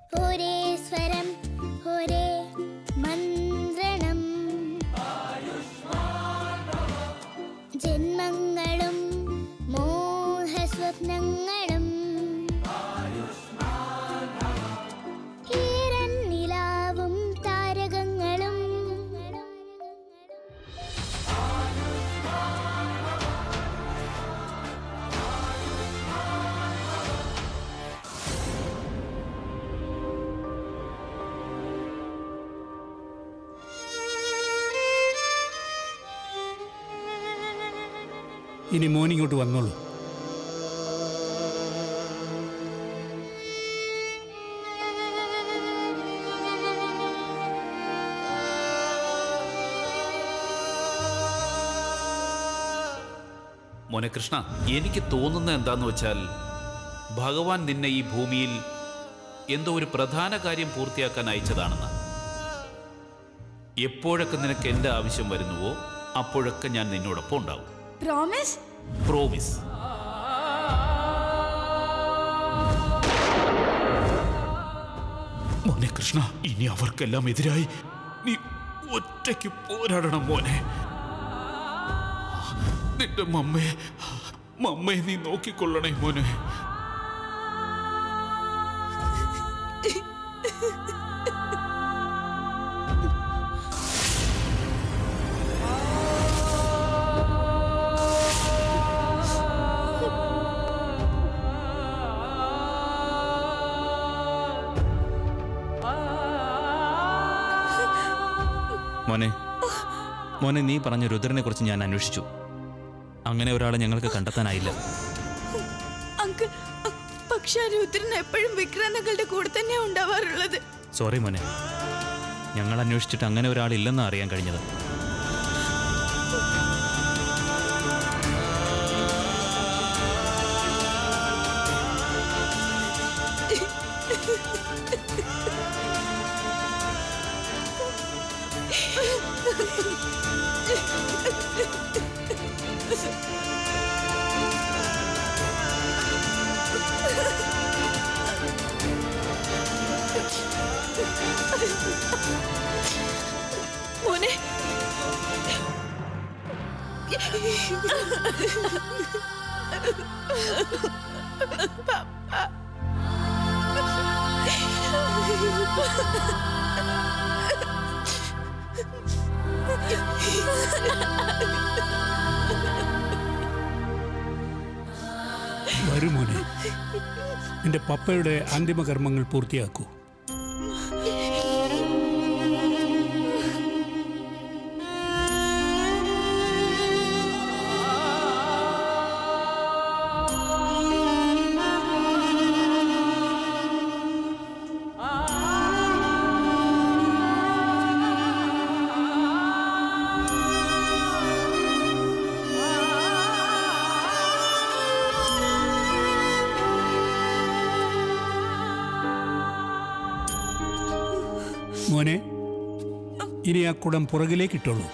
ഒരേ സ്വരം ഒരേ മന്ത്രണം ജന്മങ്ങളും മോഹസ്വപ്നങ്ങളും ഈരൻ നിലാവും താരകങ്ങളും ഇനി മോനിങ്ങോട്ട് വന്നോളൂ. മോനെ കൃഷ്ണ, എനിക്ക് തോന്നുന്നത് എന്താന്ന് വെച്ചാൽ ഭഗവാൻ നിന്നെ ഈ ഭൂമിയിൽ എന്തോ ഒരു പ്രധാന കാര്യം പൂർത്തിയാക്കാൻ അയച്ചതാണെന്ന്. എപ്പോഴൊക്കെ നിനക്ക് എൻ്റെ ആവശ്യം വരുന്നുവോ അപ്പോഴൊക്കെ ഞാൻ നിന്നോടൊപ്പം ഉണ്ടാവും. പ്രോമിസ്? പ്രോമിസ്. മോനെ കൃഷ്ണ, ഇനി അവർക്കെല്ലാം എതിരായി നീ ഒറ്റയ്ക്ക് പോരാടണം മോനെ. നിന്റെ മമ്മയെ നീ നോക്കിക്കൊള്ളണേ മോനെ. മോനെ, നീ പറഞ്ഞ രുദ്രനെ കുറിച്ച് ഞാൻ അന്വേഷിച്ചു. അങ്ങനെ ഒരാളെ ഞങ്ങൾക്ക് കണ്ടെത്താനായില്ല. അങ്കിൾ, പക്ഷെ രുദ്രൻ എപ്പോഴും വിക്രാന്തകളുടെ കൂടെ തന്നെ ഉണ്ടാവാറുള്ളത്. സോറി മോനെ, ഞങ്ങൾ അന്വേഷിച്ചിട്ട് അങ്ങനെ ഒരാളില്ലെന്ന് അറിയാൻ കഴിഞ്ഞത്. മോനെ, വരൂ മോനെ, നിന്റെ പപ്പയുടെ അന്തിമകർമ്മങ്ങൾ പൂർത്തിയാക്കൂ. മോനെ, ഇനി ആ കുടം പുറകിലേക്ക് ഇട്ടോളൂ.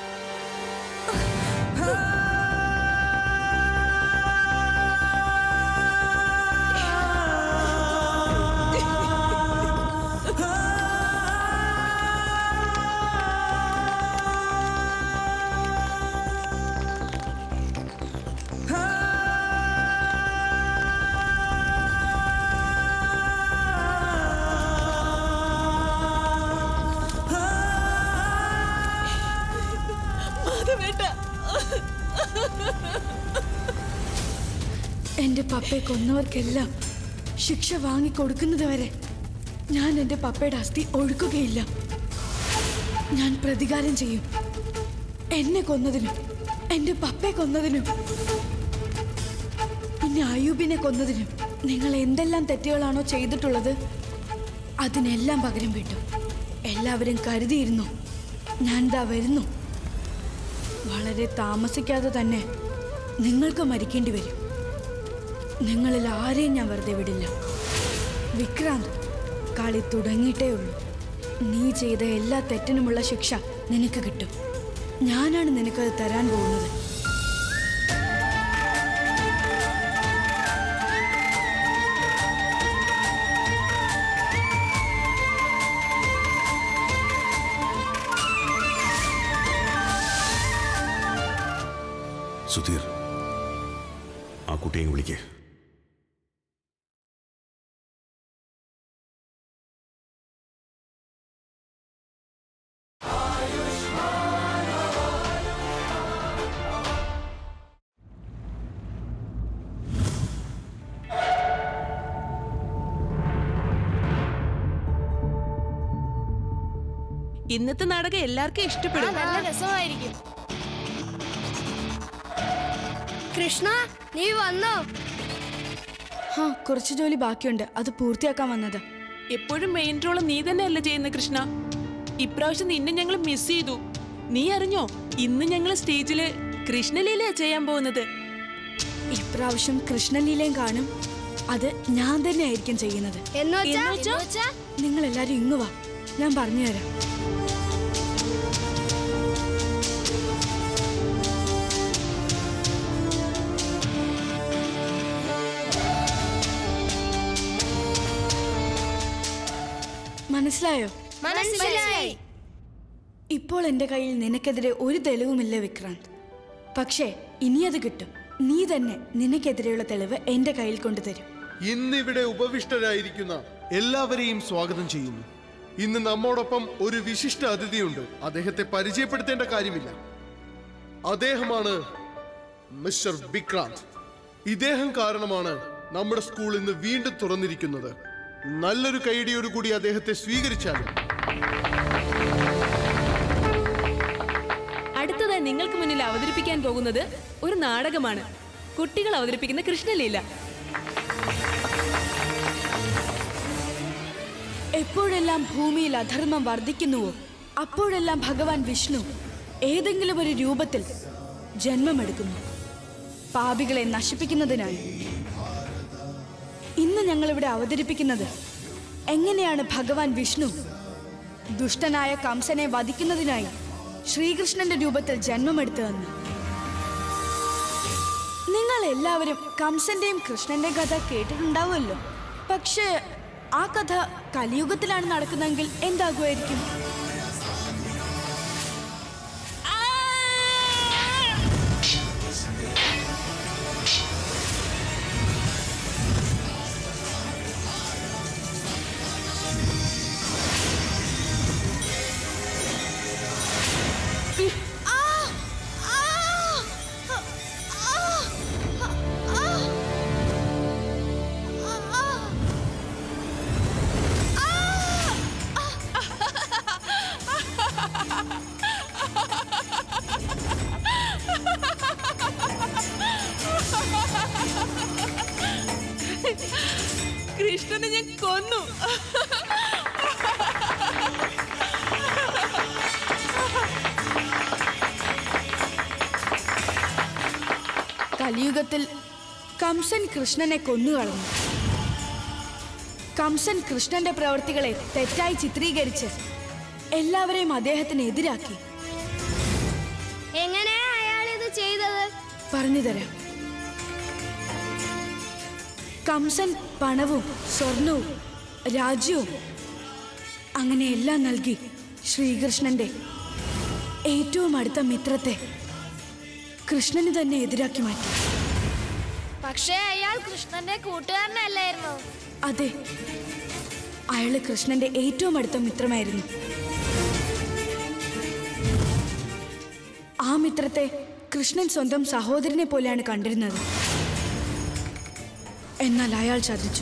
എന്റെ പപ്പയെ കൊന്നവർക്കെല്ലാം ശിക്ഷ വാങ്ങിക്കൊടുക്കുന്നത് വരെ ഞാൻ എന്റെ പപ്പയുടെ അസ്ഥി ഒഴുക്കുകയില്ല. ഞാൻ പ്രതികാരം ചെയ്യും. എന്നെ കൊന്നതിനും എന്റെ പപ്പയെ കൊന്നതിനും പിന്നെ അയൂബിനെ കൊന്നതിനും നിങ്ങൾ എന്തെല്ലാം തെറ്റുകളാണോ ചെയ്തിട്ടുള്ളത് അതിനെല്ലാം പകരം വീട്ടും. എല്ലാവരും കരുതിയിരുന്നു ഞാൻ ദാ വരുന്നു. വളരെ താമസിക്കാതെ തന്നെ നിങ്ങൾക്ക് മരിക്കേണ്ടി വരും. നിങ്ങളിൽ ആരെയും ഞാൻ വെറുതെ വിടില്ല. വിക്രാന്ത്, കളി തുടങ്ങിയിട്ടേ ഉള്ളൂ. നീ ചെയ്ത എല്ലാ തെറ്റിനുമുള്ള ശിക്ഷ നിനക്ക് കിട്ടും. ഞാനാണ് നിനക്കത് തരാൻ പോകുന്നത്. സുധീർ, ആ കുട്ടിയെ വിളിക്കേ. ഇന്നത്തെ നാടകം എല്ലാവർക്കും ഇഷ്ടപ്പെടും. നല്ല രസമായിരിക്കും. കൃഷ്ണ, നീ വന്നോ? കുറച്ച് ജോലി ബാക്കിയുണ്ട്, അത് പൂർത്തിയാക്കാൻ വന്നത്. എപ്പോഴും മെയിൻ റോള് നീ തന്നെയല്ല ചെയ്യുന്ന കൃഷ്ണ. ഇപ്രാവശ്യം നിന്നെ ഞങ്ങൾ മിസ് ചെയ്തു. നീ അറിഞ്ഞോ, ഇന്ന് ഞങ്ങൾ സ്റ്റേജില് കൃഷ്ണലീലയാ ചെയ്യാൻ പോകുന്നത്. ഇപ്രാവശ്യം കൃഷ്ണലീലയും കാണും. അത് ഞാൻ തന്നെ ആയിരിക്കും ചെയ്യുന്നത്. നിങ്ങൾ എല്ലാരും ഇങ്ങ് വാ, ഞാൻ പറഞ്ഞുതരാം. മനസ്സിലായോ? മനസ്സിലായി. ഇപ്പോൾ എന്റെ കയ്യിൽ നിനക്കെതിരെ ഒരു തെളിവുമില്ല വിക്രാന്ത്. പക്ഷേ ഇനി അത് കിട്ടും. നീ തന്നെ നിനക്കെതിരെയുള്ള തെളിവ് എന്റെ കയ്യിൽ കൊണ്ടുതരും. ഇന്നിവിടെ ഉപവിഷ്ടരായിരിക്കുന്ന എല്ലാവരെയും സ്വാഗതം ചെയ്യുന്നു. ഇന്ന് നമ്മോടൊപ്പം ഒരു വിശിഷ്ട അതിഥിയുണ്ട്. അദ്ദേഹത്തെ പരിചയപ്പെടുത്തേണ്ട കാര്യമില്ല. അദ്ദേഹമാണ് മിസ്റ്റർ വിക്രാന്ത്. ഇദ്ദേഹം കാരണമാണ് നമ്മുടെ സ്കൂൾ ഇന്ന് വീണ്ടും തുറന്നിരിക്കുന്നത്. നല്ലൊരു കൈയടിയോടുകൂടി അദ്ദേഹത്തെ സ്വീകരിച്ചാലും. അടുത്തതായി നിങ്ങൾക്ക് മുന്നിൽ അവതരിപ്പിക്കാൻ പോകുന്നത് ഒരു നാടകമാണ്. കുട്ടികൾ അവതരിപ്പിക്കുന്ന കൃഷ്ണലീല. എപ്പോഴെല്ലാം ഭൂമിയിൽ അധർമ്മം വർദ്ധിക്കുന്നുവോ അപ്പോഴെല്ലാം ഭഗവാൻ വിഷ്ണു ഏതെങ്കിലും ഒരു രൂപത്തിൽ ജന്മമെടുക്കുന്നു, പാപികളെ നശിപ്പിക്കുന്നതിനായി. ഇന്ന് ഞങ്ങളിവിടെ അവതരിപ്പിക്കുന്നത് എങ്ങനെയാണ് ഭഗവാൻ വിഷ്ണു ദുഷ്ടനായ കംസനെ വധിക്കുന്നതിനായി ശ്രീകൃഷ്ണന്റെ രൂപത്തിൽ ജന്മമെടുത്തതെന്ന്. നിങ്ങൾ എല്ലാവരും കംസന്റെയും കൃഷ്ണന്റെയും കഥ കേട്ടിട്ടുണ്ടാവുമല്ലോ. പക്ഷേ ആ കഥ കലിയുഗത്തിലാണ് നടക്കുന്നതെങ്കിൽ എന്താകുമായിരിക്കും? കൃഷ്ണനെ ഞാൻ കൊന്നു. കലിയുഗത്തിൽ കംസൻ കൃഷ്ണനെ കൊന്നുകളഞ്ഞു. കംസൻ കൃഷ്ണന്റെ പ്രവൃത്തികളെ തെറ്റായി ചിത്രീകരിച്ച് എല്ലാവരെയും അദ്ദേഹത്തിന് എതിരാക്കി. എങ്ങനെയാ അയാൾ ഇത് ചെയ്തത്? പറഞ്ഞുതരാം. കംസൻ പണവും സ്വർണവും രാജ്യവും അങ്ങനെ എല്ലാം നൽകി ശ്രീകൃഷ്ണന്റെ ഏറ്റവും അടുത്ത മിത്രത്തെ കൃഷ്ണന് തന്നെ എതിരാക്കി മാറ്റി. പക്ഷേ അയാൾ കൃഷ്ണന്റെ കൂട്ടുകാരനല്ലായിരുന്നു. അതെ, അയാള് കൃഷ്ണന്റെ ഏറ്റവും അടുത്ത മിത്രമായിരുന്നു. ആ മിത്രത്തെ കൃഷ്ണൻ സ്വന്തം സഹോദരനെ പോലെയാണ് കണ്ടിരുന്നത്. എന്നാൽ അയാൾ ചതിച്ചു.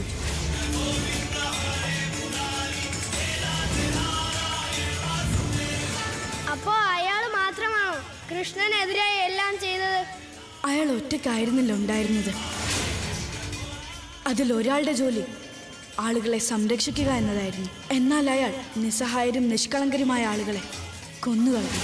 അപ്പോ അയാൾ മാത്രമാണോ കൃഷ്ണനെതിരായി എല്ലാം ചെയ്തത്? അയാൾ ഒറ്റയ്ക്കായിരുന്നില്ല ഉണ്ടായിരുന്നത്. അതിലൊരാളുടെ ജോലി ആളുകളെ സംരക്ഷിക്കുക എന്നതായിരുന്നു. എന്നാൽ അയാൾ നിസ്സഹായരും നിഷ്കളങ്കരുമായ ആളുകളെ കൊന്നുകളഞ്ഞു.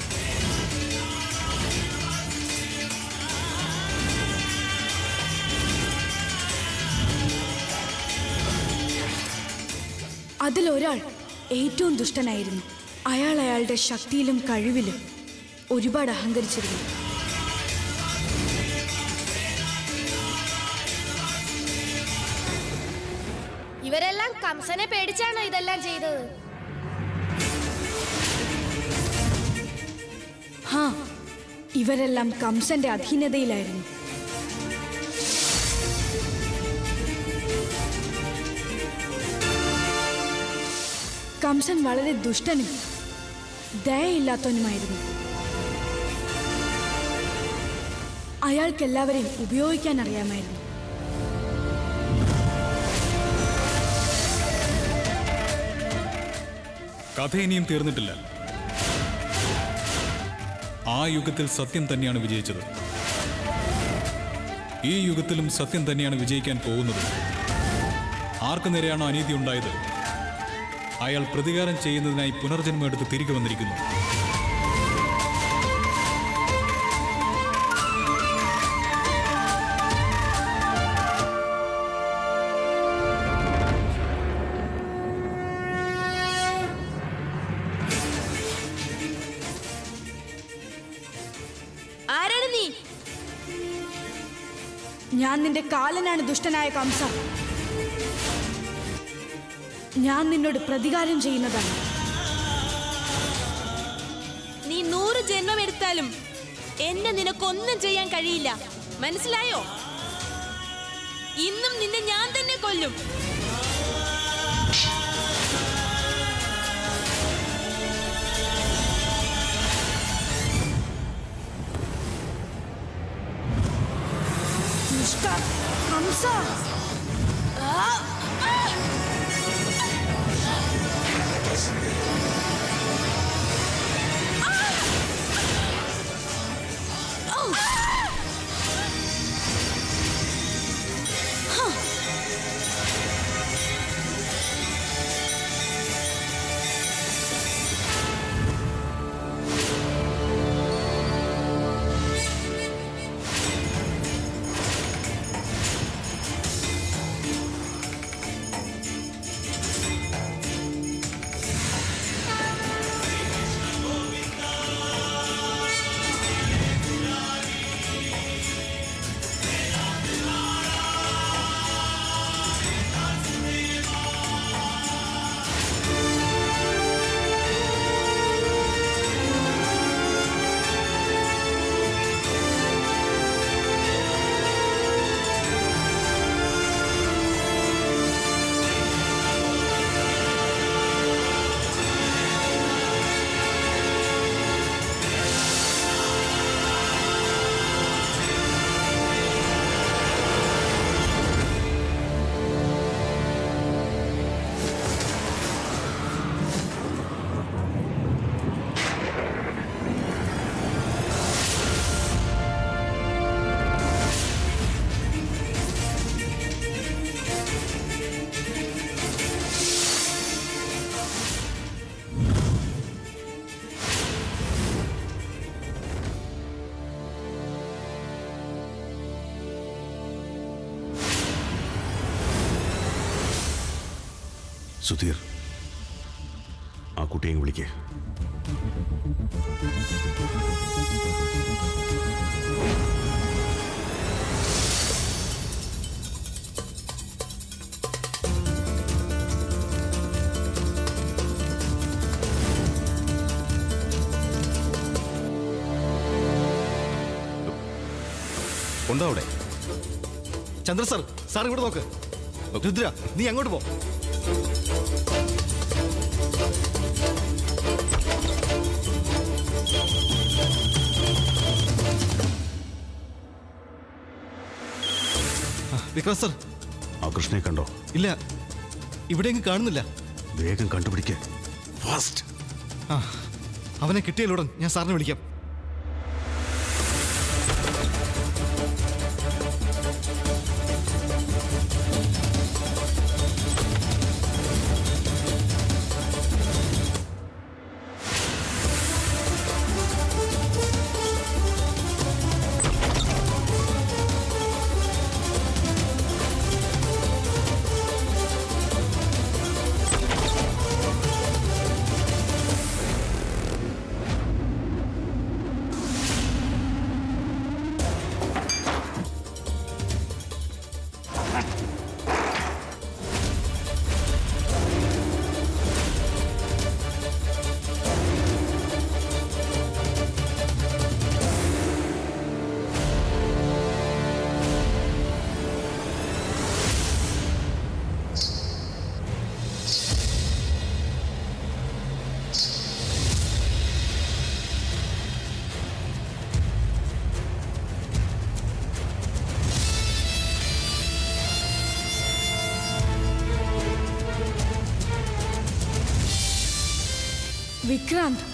അതിലൊരാൾ ഏറ്റവും ദുഷ്ടനായിരുന്നു. അയാൾ അയാളുടെ ശക്തിയിലും കഴിവിലും ഒരുപാട് അഹങ്കരിച്ചിരുന്നു. ഇവരെല്ലാം കംസനെ പേടിച്ചാണോ ഇതെല്ലാം ചെയ്തത്? ഇവരെല്ലാം കംസന്റെ അധീനതയിലായിരുന്നു. കംസൻ വളരെ ദുഷ്ടനും ദയയില്ലാത്തവനുമായിരുന്നു. അയാൾക്കെല്ലാവരെയും ഉപയോഗിക്കാൻ അറിയാമായിരുന്നു. കഥ ഇനിയും തീർന്നിട്ടില്ല. ആ യുഗത്തിൽ സത്യം തന്നെയാണ് വിജയിച്ചത്. ഈ യുഗത്തിലും സത്യം തന്നെയാണ് വിജയിക്കാൻ പോകുന്നത്. ആർക്കു നേരെയാണോ അനീതി ഉണ്ടായത്, അയാൾ പ്രതികാരം ചെയ്യുന്നതിനായി പുനർജന്മം എടുത്ത് തിരികെ വന്നിരിക്കുന്നു. ആരാണ് നീ? ഞാൻ നിന്റെ കാലനാണ്, ദുഷ്ടനായ കംസ. ഞാൻ നിന്നോട് പ്രതികാരം ചെയ്യുന്നതാണ്. നീ 100 ജന്മം എടുത്താലും എന്നെ നിനക്കൊന്നും ചെയ്യാൻ കഴിയില്ല, മനസ്സിലായോ? ഇന്നും നിന്നെ ഞാൻ തന്നെ കൊല്ലും. ദുഷ്ട കംസ! സുധീർ, ആ കുട്ടിയെ വിളിക്കേ. ഉണ്ടോ അവിടെ? ചന്ദ്ര സാർ, സാർ ഇവിടെ നോക്ക്. രുദ്ര, നീ അങ്ങോട്ട് പോ. വിക്രം സാർ, ആ കൃഷ്ണയെ കണ്ടോ? ഇല്ല, ഇവിടെയെങ്കിലും കാണുന്നില്ല. വേഗം കണ്ടുപിടിക്കേ, ഫാസ്റ്റ്. അവനെ കിട്ടിയാലുടൻ ഞാൻ സാറിനെ വിളിക്കാം. വിക്രാന്ത്,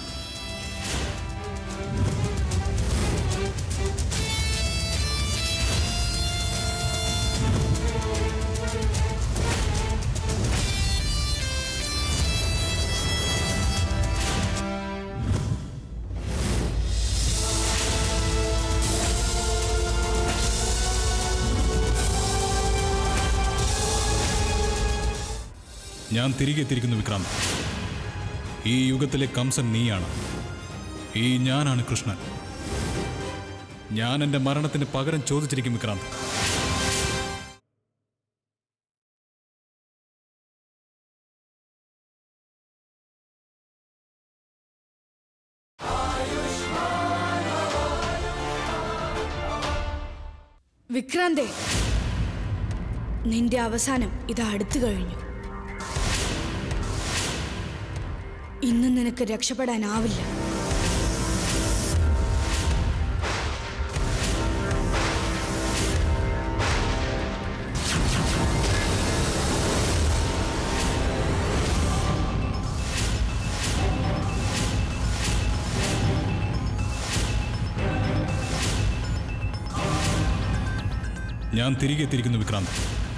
ഞാൻ തിരികെ എത്തിയിരിക്കുന്നു വിക്രാന്ത്. ഈ യുഗത്തിലെ കംസൻ നീയാണ്. ഈ ഞാനാണ് കൃഷ്ണൻ. ഞാൻ എൻ്റെ മരണത്തിന് പകരം ചോദിച്ചിരിക്കും വിക്രാന്ത്. വിക്രാന്തേ, നിന്റെ അവസാനം ഇത് അടുത്തു കഴിഞ്ഞു. ഇന്ന് നിനക്ക് രക്ഷപ്പെടാനാവില്ല. ഞാൻ തിരികെ എത്തിയിരിക്കുന്നു വിക്രാന്ത്.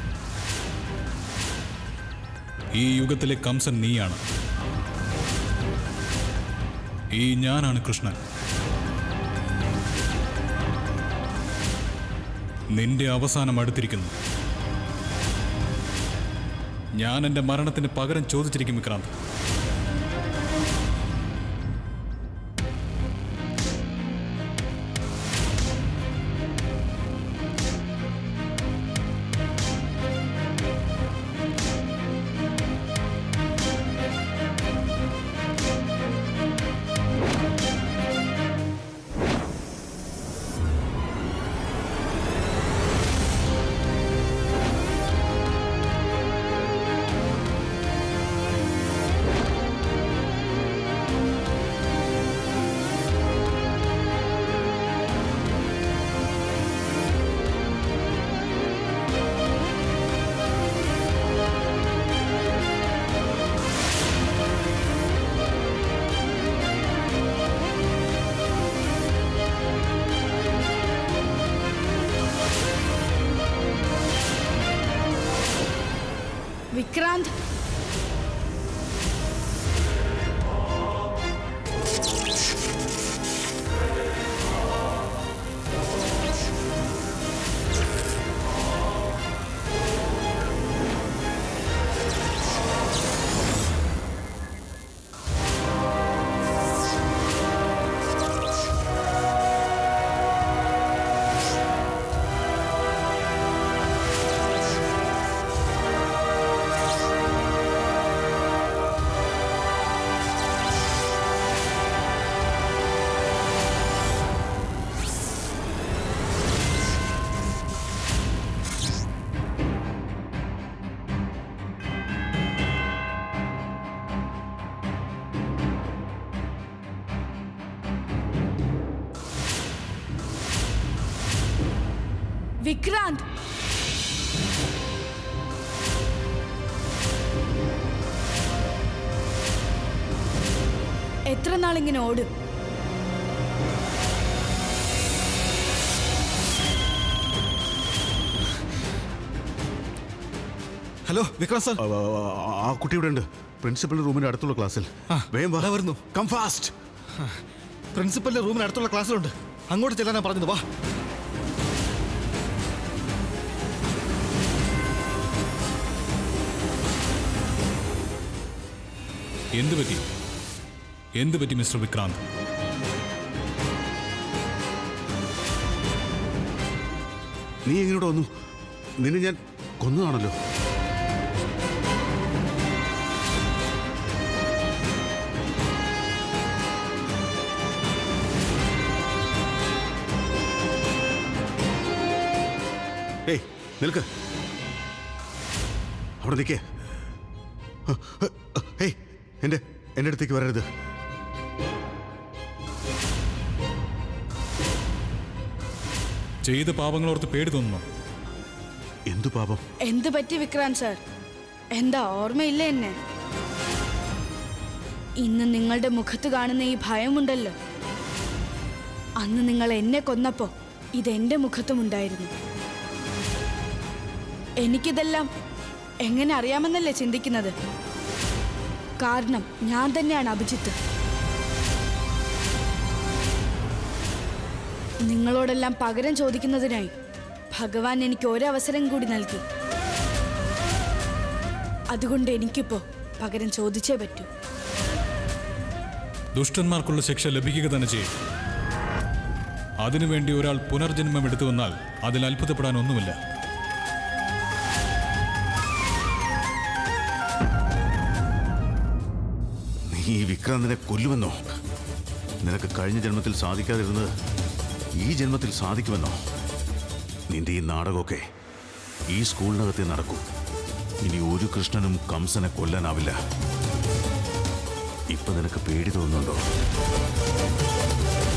ഈ യുഗത്തിലെ കംസൻ നീയാണ്. ഈ ഞാനാണ് കൃഷ്ണൻ. നിന്റെ അവസാനം അടുത്തിരിക്കുന്നു. ഞാൻ എൻ്റെ മരണത്തിന് പകരം ചോദിച്ചിരിക്കും വിക്രാന്ത്. വിക്രാന്ത്, വിക്രാന്ത്, എത്ര നാളിങ്ങനെ ഓടും? Hello Vikrant sir. ആ കുട്ടി ഇവിടെ ഉണ്ട്. പ്രിൻസിപ്പൽ റൂമിന്റെ അടുത്തുള്ള ക്ലാസ്സിൽ. വേഗം വാ. വരുന്നു. Come fast. പ്രിൻസിപ്പലിന്റെ റൂമിന് അടുത്തുള്ള ക്ലാസ്സിലുണ്ട്. അങ്ങോട്ട് ചെല്ലാനാ പറഞ്ഞത്. വാ. എന്ത് പറ്റി മിസ്റ്റർ വിക്രാന്ത്? നീ എങ്ങോട്ട് വന്നു? നിന്നെ ഞാൻ കൊന്നതാണല്ലോ. ഏയ് നിൽക്ക്. അവിടെ നിൽക്കേ. ഏയ് എൻ്റെ അടുത്തേക്ക് വരരുത്. ചെയ്ത പാപങ്ങളോർത്ത് പേടി തോന്നുന്നു. എന്തു പാപം? എന്ത് പറ്റി വിക്രാന്ത് സാർ? എന്താ ഓർമ്മയില്ല എന്നെ? ഇന്ന് നിങ്ങളുടെ മുഖത്ത് കാണുന്ന ഈ ഭയമുണ്ടല്ലോ, അന്ന് നിങ്ങൾ എന്നെ കൊന്നപ്പോ ഇതെന്റെ മുഖത്തുമുണ്ടായിരുന്നു. എനിക്കിതെല്ലാം എങ്ങനെ അറിയാമെന്നല്ലേ ചിന്തിക്കുന്നത്? കാരണം ഞാൻ തന്നെയാണ് അഭിജിത്ത്. നിങ്ങളോടെല്ലാം പകരം ചോദിക്കുന്നതിനായി ഭഗവാൻ എനിക്ക് ഒരവസരം കൂടി നൽകി. അതുകൊണ്ട് എനിക്കിപ്പോ പകരം ചോദിച്ചേ പറ്റൂ. ദുഷ്ടന്മാർക്കുള്ള ശിക്ഷ ലഭിക്കുക തന്നെ ചെയ്യും. അതിനുവേണ്ടി ഒരാൾ പുനർജന്മം എടുത്തു വന്നാൽ അതിൽ അത്ഭുതപ്പെടാൻ ഒന്നുമില്ല. നീ വിക്രാന്തിനെ കൊല്ലുമെന്നോ? നിനക്ക് കഴിഞ്ഞ ജന്മത്തിൽ സാധിക്കാതിരുന്നത് ഈ ജന്മത്തിൽ സാധിക്കുമെന്നോ? നിന്റെ ഈ നാടകമൊക്കെ ഈ സ്കൂളിനകത്തേ നടക്കൂ. ഇനി ഒരു കൃഷ്ണനും കംസനെ കൊല്ലാനാവില്ല. ഇപ്പൊ നിനക്ക് പേടി തോന്നുന്നുണ്ടോ?